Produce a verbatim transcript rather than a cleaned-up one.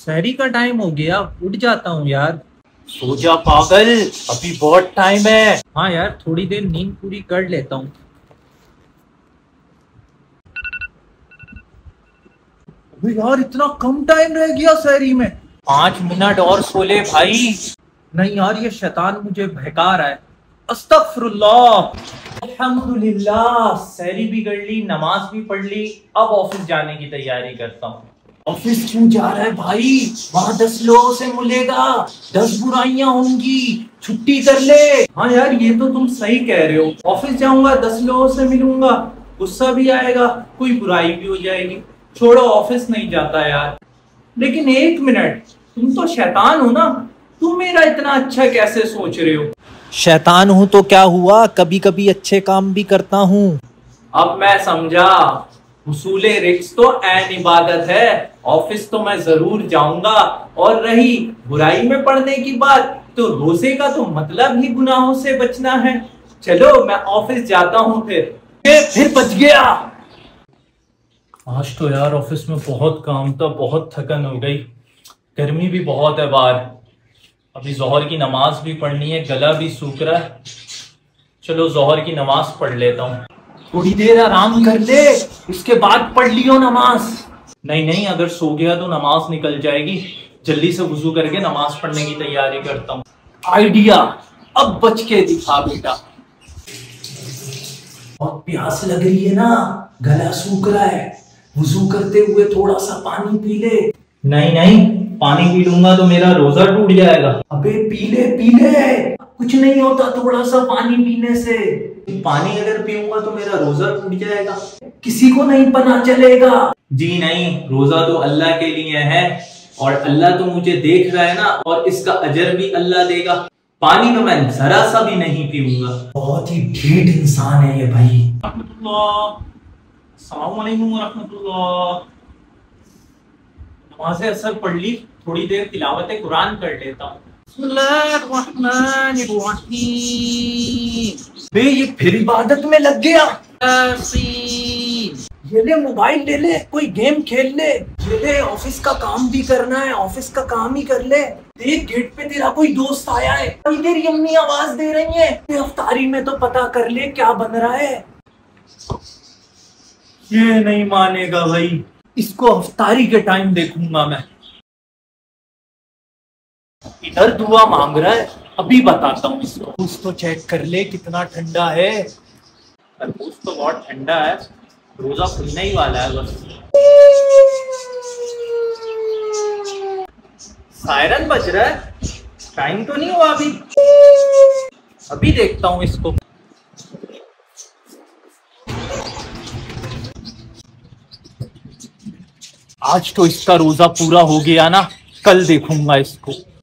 सहरी का टाइम हो गया, उठ जाता हूँ यार। सो जा पागल, अभी बहुत टाइम है। हाँ यार, थोड़ी देर नींद पूरी कर लेता हूँ। अबे यार, इतना कम टाइम रह गया सहरी में। पांच मिनट और सो ले भाई। नहीं यार, ये शैतान मुझे बहका रहा है। अस्तगफुरुल्लाह। अल्हम्दुलिल्लाह, सहरी भी कर ली, नमाज भी पढ़ ली। अब ऑफिस जाने की तैयारी करता हूँ। ऑफिस क्यों जा रहा है भाई? वहाँ दस लोगों से मिलेगा, दस बुराइयां होंगी, छुट्टी कर ले। हाँ यार, ये तो तुम सही कह रहे हो। ऑफिस जाऊंगा, दस लोगों से मिलूंगा, गुस्सा भी आएगा, कोई बुराई भी हो जाएगी। छोड़ो, ऑफिस नहीं जाता यार। लेकिन एक मिनट, तुम तो शैतान हो ना? तुम मेरा इतना अच्छा कैसे सोच रहे हो? शैतान हूं तो क्या हुआ, कभी कभी अच्छे काम भी करता हूँ। अब मैं समझा। हुसूले रिक्स तो ऐन इबादत है। ऑफिस तो मैं जरूर जाऊंगा। और रही बुराई में पड़ने की बात, तो रोजे का तो मतलब ही गुनाहों से बचना है। चलो, मैं ऑफिस जाता हूँ फिर। ए, फिर बच गया। आज तो यार ऑफिस में बहुत काम था, बहुत थकन हो गई। गर्मी भी बहुत है बाहर। अभी जोहर की नमाज भी पढ़नी है, गला भी सूख रहा है। चलो जोहर की नमाज पढ़ लेता हूँ। थोड़ी देर आराम कर ले, उसके बाद पढ़ लियो नमाज। नहीं नहीं, अगर सो गया तो नमाज निकल जाएगी। जल्दी से वुजू करके नमाज पढ़ने की तैयारी करता हूँ। आइडिया, अब बच के दिखा बेटा। बहुत प्यास लग रही है ना, गला सूख रहा है। वुजू करते हुए थोड़ा सा पानी पी ले। नहीं नहीं, पानी पी लूंगा तो मेरा रोजा टूट जाएगा। अबे पी ले पी ले, कुछ नहीं होता थोड़ा सा पानी पीने से। पानी अगर पीऊंगा तो मेरा रोजा टूट जाएगा, किसी को नहीं पता चलेगा। जी नहीं, रोजा तो अल्लाह के लिए है, और अल्लाह तो मुझे देख रहा है ना, और इसका अजर भी अल्लाह देगा। पानी तो मैं जरा सा भी नहीं पीऊंगा। बहुत ही ढीठ इंसान है ये भाई। अस्सलाम वालेकुम रहमतुल्लाह। नमाज़े असर पढ़ ली, थोड़ी देर तिलावत कुरान कर लेता हूँ। बे, ये फिर इबादत में लग गया। ये ले मोबाइल ले ले, कोई गेम खेल ले। ये ले, ऑफिस का काम भी करना है, ऑफिस का काम ही कर ले। देख, गेट पे तेरा कोई दोस्त आया है, तेरी अम्मी आवाज दे रही है। अफ्तारी में तो पता कर ले क्या बन रहा है। ये नहीं मानेगा भाई, इसको अफ्तारी के टाइम देखूंगा मैं। इधर दुआ मांग रहा है, अभी बताता हूँ इसको। कुछ तो चेक कर ले कितना ठंडा है। तरबूज तो बहुत ठंडा है, रोजा खुलने ही वाला है बस। सायरन बज रहा है, टाइम तो नहीं हुआ अभी। अभी देखता हूँ इसको। आज तो इसका रोजा पूरा हो गया ना, कल देखूंगा इसको।